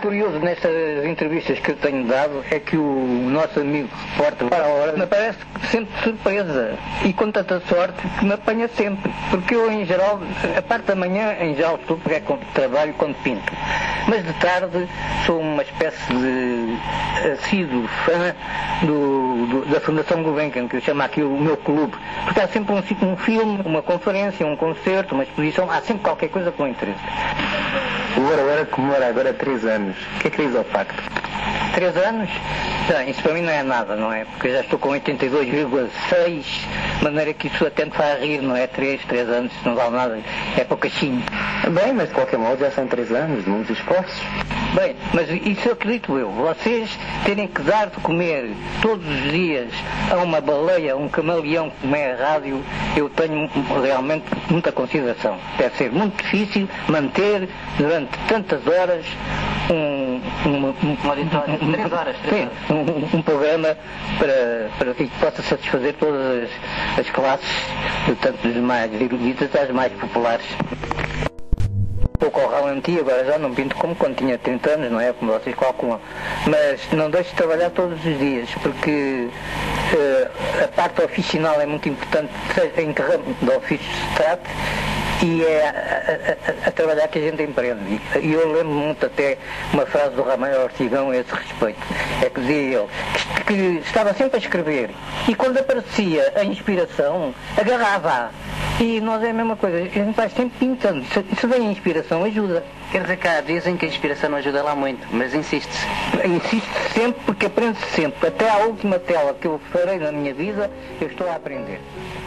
curioso nestas entrevistas que eu tenho dado é que o nosso amigo repórter, para a hora, me parece sempre de surpresa e com tanta sorte que me apanha sempre. Porque eu, em geral, a parte da manhã, em geral, estou porque é quando trabalho, quando pinto. Mas de tarde sou uma espécie de assíduo fã da Fundação Gulbenkian, que eu chamo aqui o meu clube. Porque há sempre um filme, uma conferência, um concerto, uma exposição, há sempre qualquer coisa com interesse. O Ara comemora agora 3 anos. O que é que diz ao facto? 3 anos? Não, isso para mim não é nada, não é? Porque eu já estou com 82,6, de maneira que isso até me faz rir, não é? 3 anos, não vale nada, é pouquinho. Bem, mas de qualquer modo já são 3 anos de muitos esforços. Bem, mas isso eu acredito eu. Vocês terem que dar de comer todos os dias a uma baleia, a um camaleão como é a rádio, eu tenho realmente muita consideração. Deve ser muito difícil manter durante tantas horas um auditório, 3 horas. Sim, um programa para que possa satisfazer todas as classes, tanto as mais eruditas às mais populares. Pouco ao ralenti, agora já não pinto como quando tinha 30 anos, não é? Como vocês calculam. Mas não deixo de trabalhar todos os dias, porque a parte oficinal é muito importante, seja em que ramo do ofício se trate, e é a trabalhar que a gente empreende. E eu lembro muito até uma frase do Ramalho Ortigão a esse respeito. É que dizia ele que estava sempre a escrever, e quando aparecia a inspiração, agarrava. E nós é a mesma coisa, a gente vai sempre pintando. Se vem a inspiração, ajuda. Quer dizer que dizem que a inspiração não ajuda lá muito, mas insiste-se. Insiste sempre porque aprende sempre. Até à última tela que eu farei na minha vida, eu estou a aprender.